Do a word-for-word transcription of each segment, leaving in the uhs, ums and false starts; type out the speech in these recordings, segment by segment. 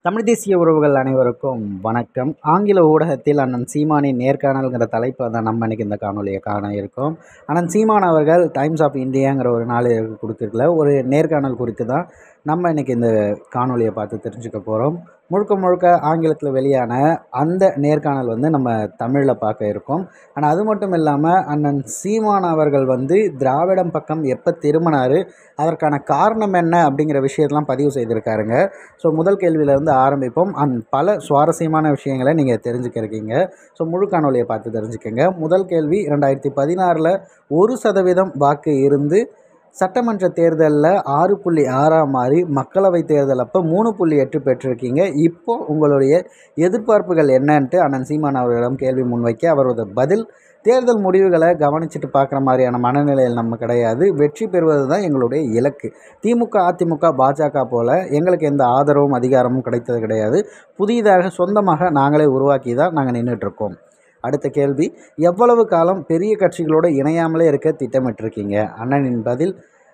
தமிழ் தேசிய உறவுகள் அனைவருக்கும் வணக்கம். ஆங்கில ஊடகத்தில் அண்ணன் சீமானின் நேர்காணல்ங்கிற தலைப்பில் தான் நம்ம இன்றைக்கி இந்த காணொலியை காண இருக்கோம். அண்ணன் சீமான் அவர்கள் டைம்ஸ் ஆஃப் இந்தியாங்கிற ஒரு நாளிதழுக்கு கொடுத்துருக்கல ஒரு நேர்காணல் குறித்து தான் நம்ம இன்றைக்கி இந்த காணொலியை பார்த்து தெரிஞ்சுக்க போகிறோம். முழுக்க முழுக்க ஆங்கிலத்தில் வெளியான அந்த நேர்காணல் வந்து நம்ம தமிழில் பார்க்க இருக்கோம். ஆனால் அது மட்டும் இல்லாமல் அண்ணன் சீமான் அவர்கள் வந்து திராவிடம் பக்கம் எப்போ திரும்பினார், அதற்கான காரணம் என்ன அப்படிங்கிற விஷயத்தெலாம் பதிவு செய்திருக்காருங்க. ஸோ முதல் கேள்வியிலேருந்து ஆரம்பிப்போம். அண்ட் பல சுவாரஸ்யமான விஷயங்களை நீங்கள் தெரிஞ்சுக்கிறீங்க. ஸோ முழு காணொலியை பார்த்து தெரிஞ்சுக்கங்க. முதல் கேள்வி, ரெண்டாயிரத்தி பதினாறில் ஒரு சதவீதம் வாக்கு இருந்து சட்டமன்ற தேர்தலில் ஆறு புள்ளி ஆறாக மாறி மக்களவை தேர்தல் அப்போ மூணு புள்ளி எட்டு பெற்றிருக்கீங்க. இப்போது உங்களுடைய எதிர்பார்ப்புகள் என்னன்ட்டு அண்ணன் சீமான் அவர்களிடம் கேள்வி முன்வைக்க அவரோட பதில், தேர்தல் முடிவுகளை கவனிச்சுட்டு பார்க்குற மாதிரியான மனநிலையில் நம்ம கிடையாது, வெற்றி பெறுவது தான் எங்களுடைய இலக்கு. திமுக அதிமுக பாஜக போல் எங்களுக்கு எந்த ஆதரவும் அதிகாரமும் கிடைத்தது கிடையாது. புதிதாக சொந்தமாக நாங்களே உருவாக்கி தான் நாங்கள் நின்றுட்டுருக்கோம். அடுத்த கேள்வி, எவ்வளவு காலம் பெரிய கட்சிகளோடு இணையாமலே இருக்க திட்டமிட்டிருக்கீங்க? அண்ணனின் பதில்,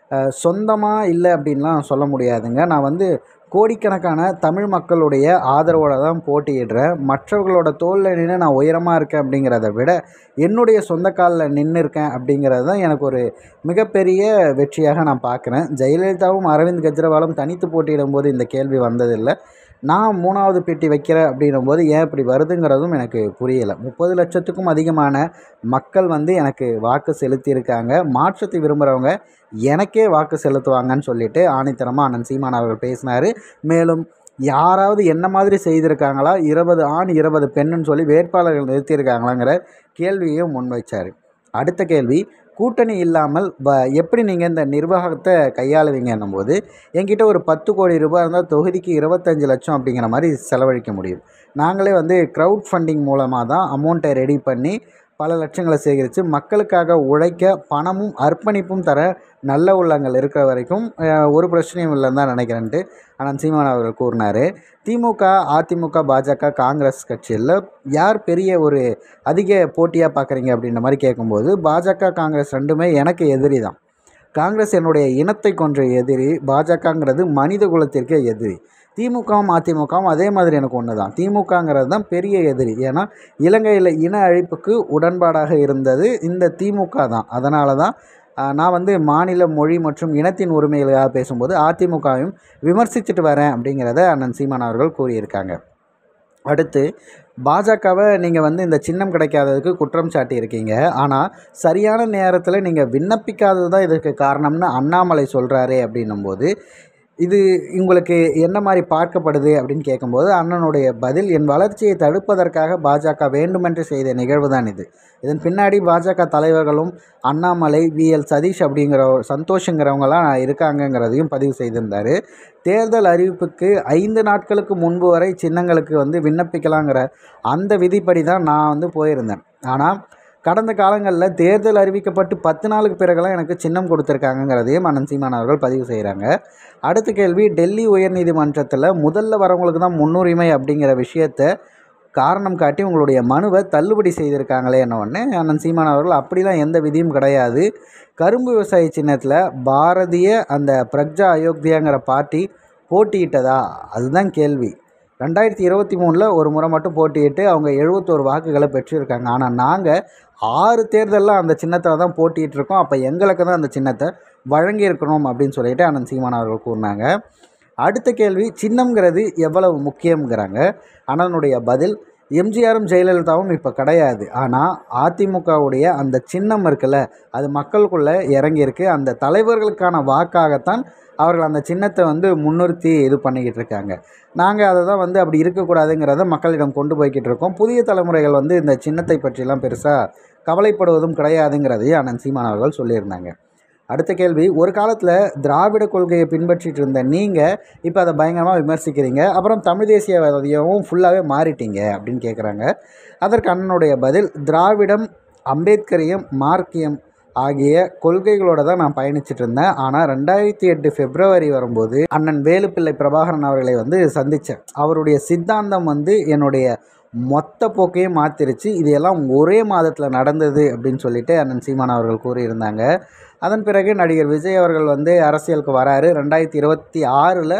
சொந்தமாக இல்லை அப்படின்லாம் சொல்ல முடியாதுங்க. நான் வந்து கோடிக்கணக்கான தமிழ் மக்களுடைய ஆதரவோடு தான் போட்டியிடுறேன். மற்றவர்களோட தோளில் நின்று நான் உயரமாக இருக்கேன் அப்படிங்கிறத விட என்னுடைய சொந்த காலில் நின்று இருக்கேன் அப்படிங்கிறது தான் எனக்கு ஒரு மிகப்பெரிய வெற்றியாக நான் பார்க்குறேன். ஜெயலலிதாவும் அரவிந்த் கெஜ்ரிவாலும் தனித்து போட்டியிடும் போது இந்த கேள்வி வந்ததில்லை. நான் மூணாவது பெட்டி வைக்கிறேன் அப்படின்னும் போது ஏன் இப்படி வருதுங்கிறதும் எனக்கு புரியலை. முப்பது லட்சத்துக்கும் அதிகமான மக்கள் வந்து எனக்கு வாக்கு செலுத்தியிருக்காங்க. மாற்றத்தை விரும்புகிறவங்க எனக்கே வாக்கு செலுத்துவாங்கன்னு சொல்லிட்டு ஆணித்தரமாக அண்ணன் சீமான் அவர்கள் பேசினார். மேலும் யாராவது என்ன மாதிரி செய்திருக்காங்களா, இருபது ஆண் இருபது பெண்ணுன்னு சொல்லி வேட்பாளர்கள் நிறுத்தியிருக்காங்களாங்கிற கேள்வியையும் முன்வைச்சார். அடுத்த கேள்வி, கூட்டணி இல்லாமல் ப எப்படி நீங்கள் இந்த நிர்வாகத்தை கையாளுவீங்கன்னும் போது, என்கிட்ட ஒரு பத்து கோடி ரூபாய் இருந்தால் தொகுதிக்கு இருபத்தஞ்சி லட்சம் அப்படிங்கிற மாதிரி செலவழிக்க முடியும். நாங்களே வந்து க்ரௌட் ஃபண்டிங் மூலமாக தான் அமௌண்ட்டை ரெடி பண்ணி பல லட்சங்களை சேகரித்து மக்களுக்காக உழைக்க பணமும் அர்ப்பணிப்பும் தர நல்ல உள்ளங்கள் இருக்கிற வரைக்கும் ஒரு பிரச்சனையும் இல்லைன்னு தான் நினைக்கிறேன்ட்டு அண்ணன் சீமான் அவர்கள் கூறினார். திமுக அதிமுக பாஜக காங்கிரஸ் கட்சியில் யார் பெரிய ஒரு அதிக போட்டியாக பார்க்குறீங்க அப்படின்ற மாதிரி கேட்கும்போது, பாஜக காங்கிரஸ் ரெண்டுமே எனக்கு எதிரி தான். காங்கிரஸ் என்னுடைய இனத்தை கொன்ற எதிரி, பாஜகங்கிறது மனித குலத்திற்கே எதிரி. திமுகவும் அதிமுகவும் அதே மாதிரி எனக்கு ஒன்று தான். திமுகங்கிறது தான் பெரிய எதிரி. ஏன்னா இலங்கையில் இன அழிப்புக்கு உடன்பாடாக இருந்தது இந்த திமுக தான். அதனால தான் நான் வந்து மாநில மொழி மற்றும் இனத்தின் உரிமைகளாக பேசும்போது அதிமுகவையும் விமர்சிச்சுட்டு வரேன் அப்படிங்கிறத அண்ணன் சீமான் அவர்கள் கூறியிருக்காங்க. அடுத்து, பாஜகவை நீங்கள் வந்து இந்த சின்னம் கிடைக்காததுக்கு குற்றம் சாட்டியிருக்கீங்க. ஆனால் சரியான நேரத்தில் நீங்கள் விண்ணப்பிக்காதது தான் இதற்கு காரணம்னு அண்ணாமலை சொல்கிறாரே அப்படின்னும்போது, இது உங்களுக்கு என்ன மாதிரி பார்க்கப்படுது அப்படின்னு கேட்கும்போது அண்ணனுடைய பதில், என் வளர்ச்சியை தடுப்பதற்காக பாஜக வேண்டுமென்று செய்த நிகழ்வு தான் இது. இதன் பின்னாடி பாஜக தலைவர்களும் அண்ணாமலை, வி எல் சதீஷ் அப்படிங்கிற சந்தோஷங்கிறவங்களாம் இருக்காங்கங்கிறதையும் பதிவு செய்திருந்தார். தேர்தல் அறிவிப்புக்கு ஐந்து நாட்களுக்கு முன்பு வரை சின்னங்களுக்கு வந்து விண்ணப்பிக்கலாங்கிற அந்த விதிப்படி தான் நான் வந்து போயிருந்தேன். ஆனால் கடந்த காலங்களில் தேர்தல் அறிவிக்கப்பட்டு பத்து நாளுக்கு பிறகுலாம் எனக்கு சின்னம் கொடுத்துருக்காங்கங்கிறதையும் அண்ணன் சீமான் அவர்கள் பதிவு செய்கிறாங்க. அடுத்த கேள்வி, டெல்லி உயர்நீதிமன்றத்தில் முதல்ல வரவங்களுக்கு தான் முன்னுரிமை அப்படிங்கிற விஷயத்தை காரணம் காட்டி உங்களுடைய மனுவை தள்ளுபடி செய்திருக்காங்களே என்ன ஒன்று. அண்ணன் சீமான் அவர்கள் அப்படிலாம் எந்த விதியும் கிடையாது. கரும்பு விவசாயி சின்னத்தில் பாரதிய அந்த பிரக்ஜா அயோத்தியாங்கிற பார்ட்டி போட்டியிட்டதா, அதுதான் கேள்வி. ரெண்டாயிரத்தி இருபத்தி மூணில் ஒரு முறை மட்டும் போட்டியிட்டு அவங்க எழுபத்தோரு வாக்குகளை பெற்றிருக்காங்க. ஆனால் நாங்கள் ஆறு தேர்தலில் அந்த சின்னத்தில் தான் போட்டிகிட்ருக்கோம். அப்போ எங்களுக்கு தான் அந்த சின்னத்தை வழங்கியிருக்கணும் அப்படின்னு சொல்லிட்டு அண்ணன் சீமான் அவர்கள் கூறினாங்க. அடுத்த கேள்வி, சின்னம்ங்கிறது எவ்வளவு முக்கியங்கிறாங்க. அண்ணனுடைய பதில், எம்ஜிஆரும் ஜெயலலிதாவும் இப்போ கிடையாது. ஆனால் அதிமுகவுடைய அந்த சின்னம் இருக்குல்ல, அது மக்களுக்குள்ளே இறங்கியிருக்கு. அந்த தலைவர்களுக்கான வாக்காகத்தான் அவர்கள் அந்த சின்னத்தை வந்து முன்னிறுத்தி இது பண்ணிக்கிட்டு இருக்காங்க. நாங்கள் அதை தான் வந்து அப்படி இருக்கக்கூடாதுங்கிறத மக்களிடம் கொண்டு போய்கிட்டு இருக்கோம். புதிய தலைமுறைகள் வந்து இந்த சின்னத்தை பற்றிலாம் பெருசாக கவலைப்படுவதும் கிடையாதுங்கிறதையும் அண்ணன் சீமான் அவர்கள் சொல்லியிருந்தாங்க. அடுத்த கேள்வி, ஒரு காலத்தில் திராவிட கொள்கையை பின்பற்றிட்டு இருந்த நீங்கள் இப்போ அதை பயங்கரமாக விமர்சிக்கிறீங்க, அப்புறம் தமிழ் தேசியவாதியாகவும் ஃபுல்லாகவே மாறிட்டீங்க அப்படின்னு கேட்குறாங்க. அதற்கு அண்ணனுடைய பதில், திராவிடம், அம்பேத்கரியம், மார்க்கியம் ஆகிய கொள்கைகளோடு தான் நான் பயணிச்சுட்டு இருந்தேன். ஆனால் ரெண்டாயிரத்தி எட்டு பிப்ரவரி வரும்போது அண்ணன் வேலுப்பிள்ளை பிரபாகரன் அவர்களை வந்து சந்தித்தேன். அவருடைய சித்தாந்தம் வந்து என்னுடைய மொத்த போக்கையும் மாற்றிருச்சு. இது எல்லாம் ஒரே மாதத்தில் நடந்தது அப்படின்னு சொல்லிட்டு அண்ணன் சீமான் அவர்கள் கூறியிருந்தாங்க. அதன் பிறகு நடிகர் விஜய் அவர்கள் வந்து அரசியலுக்கு வராரு. ரெண்டாயிரத்தி இருபத்தி ஆறில்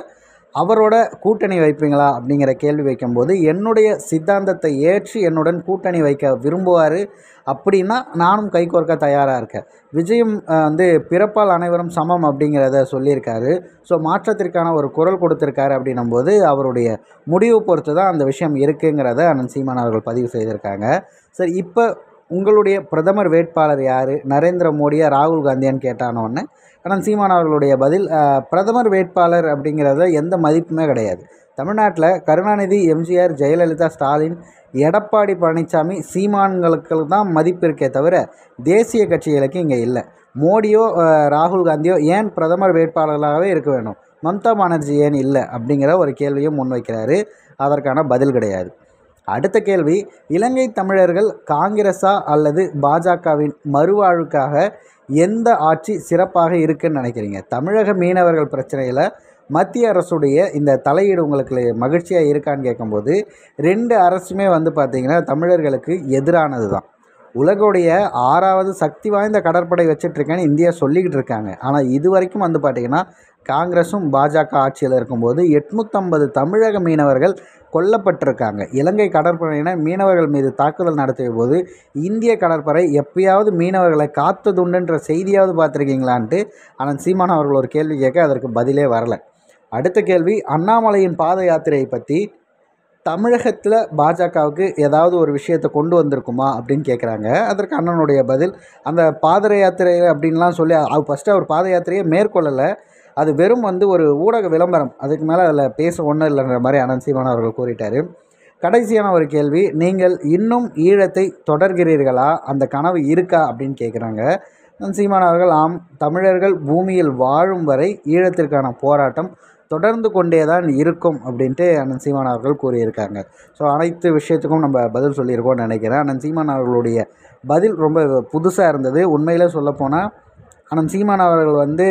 அவரோட கூட்டணி வைப்பீங்களா அப்படிங்கிற கேள்வி வைக்கும்போது, என்னுடைய சித்தாந்தத்தை ஏற்று என்னுடன் கூட்டணி வைக்க விரும்புவார் அப்படின்னா நானும் கைகோர்க்க தயாராக இருக்கேன். விஜயும் வந்து பிறப்பால் அனைவரும் சமம் அப்படிங்கிறத சொல்லியிருக்காரு. ஸோ மாற்றத்திற்கான ஒரு குரல் கொடுத்துருக்காரு அப்படின்னும்போது அவருடைய முடிவு பொறுத்து தான் அந்த விஷயம் இருக்குங்கிறத அண்ணன் சீமான் அவர்கள் பதிவு செய்திருக்காங்க. சரி, இப்போ உங்களுடைய பிரதமர் வேட்பாளர் யார், நரேந்திர மோடியா ராகுல் காந்தியான்னு கேட்டானோன்னு அண்ணன் சீமான் அவர்களுடைய பதில், பிரதமர் வேட்பாளர் அப்படிங்கிறதுல எந்த மதிப்புமே கிடையாது. தமிழ்நாட்டில் கருணாநிதி, எம்ஜிஆர், ஜெயலலிதா, ஸ்டாலின், எடப்பாடி பழனிசாமி, சீமான்களுக்கு தான் மதிப்பு இருக்கே தவிர தேசிய கட்சிகளுக்கு இங்கே இல்லை. மோடியோ ராகுல் காந்தியோ ஏன் பிரதமர் வேட்பாளர்களாகவே இருக்க வேணும், மம்தா பானர்ஜி ஏன் இல்லை அப்படிங்கிற ஒரு கேள்வியும் முன்வைக்கிறாரு. அதற்கான பதில் கிடையாது. அடுத்த கேள்வி, இலங்கை தமிழர்கள் காங்கிரஸா அல்லது பாஜகவின் மறுவாழ்வுக்காக எந்த ஆட்சி சிறப்பாக இருக்குன்னு நினைக்கிறீங்க? தமிழக மீனவர்கள் பிரச்சனையில் மத்திய அரசுடைய இந்த தலையீடு உங்களுக்கு மகிழ்ச்சியாக இருக்கான்னு கேட்கும்போது, ரெண்டு அரசுமே வந்து பார்த்திங்கன்னா தமிழர்களுக்கு எதிரானது தான். உலகுடைய ஆறாவது சக்தி வாய்ந்த கடற்படை வச்சிட்ருக்கேன்னு இந்தியா சொல்லிக்கிட்டு இருக்காங்க. ஆனால் இது வரைக்கும் வந்து பார்த்திங்கன்னா காங்கிரஸும் பாஜக ஆட்சியில் இருக்கும்போது எட்நூற்றம்பது தமிழக மீனவர்கள் கொல்லப்பட்டிருக்காங்க. இலங்கை கடற்படையினர் மீனவர்கள் மீது தாக்குதல் நடத்திய போது இந்திய கடற்படை எப்பயாவது மீனவர்களை காத்ததுண்டுன்ற செய்தியாவது பார்த்துருக்கீங்களான்ட்டு அண்ணன் சீமான் அவர்கள் ஒரு கேள்வி கேட்க அதற்கு பதிலே வரலை. அடுத்த கேள்வி, அண்ணாமலையின் பாத யாத்திரையை பற்றி தமிழகத்தில் பாஜகவுக்கு ஏதாவது ஒரு விஷயத்தை கொண்டு வந்திருக்குமா அப்படின்னு கேட்குறாங்க. அதற்கு அண்ணனுடைய பதில், அந்த பாத யாத்திரை அப்படின்லாம் சொல்லி அது ஃபஸ்ட்டு அவர் பாத யாத்திரையை மேற்கொள்ளலை, அது வெறும் வந்து ஒரு ஊடக விளம்பரம், அதுக்கு மேலே அதில் பேச ஒன்றும் இல்லைன்ற மாதிரி அண்ணன் சீமான் அவர்கள் கூறிட்டார். கடைசியான ஒரு கேள்வி, நீங்கள் இன்னும் ஈழத்தை தொடர்கிறீர்களா, அந்த கனவு இருக்கா அப்படின்னு கேட்குறாங்க. அண்ணன் சீமான் அவர்கள், ஆம், தமிழர்கள் பூமியில் வாழும் வரை ஈழத்திற்கான போராட்டம் தொடர்ந்து கொண்டே தான் இருக்கும் அப்படின்ட்டு அண்ணன் சீமான் அவர்கள் கூறியிருக்காங்க. ஸோ அனைத்து விஷயத்துக்கும் நம்ம பதில் சொல்லியிருக்கோம்னு நினைக்கிறேன். அண்ணன் சீமான் அவர்களுடைய பதில் ரொம்ப புதுசாக இருந்தது. உண்மையில் சொல்லப்போனால் அண்ணன் சீமான் அவர்கள் வந்து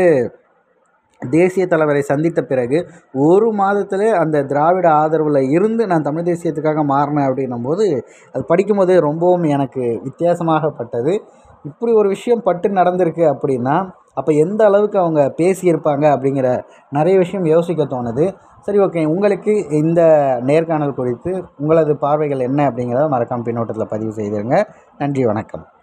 தேசிய தலைவரை சந்தித்த பிறகு ஒரு மாதத்தில் அந்த திராவிட ஆதரவில் இருந்து நான் தமிழ் தேசியத்துக்காக மாறினேன் அப்படின்னும் போது அது படிக்கும்போது ரொம்பவும் எனக்கு வித்தியாசமாகப்பட்டது. இப்படி ஒரு விஷயம் பட்டு நடந்திருக்கு அப்படின்னா அப்போ எந்த அளவுக்கு அவங்க பேசியிருப்பாங்க அப்படிங்கிற நிறைய விஷயம் யோசிக்க தோணுது. சரி, ஓகே, உங்களுக்கு இந்த நேர்காணல் குறித்து உங்களது பார்வைகள் என்ன அப்படிங்கிறத மறக்காமல் பின்னோட்டத்தில் பதிவு செய்திருங்க. நன்றி, வணக்கம்.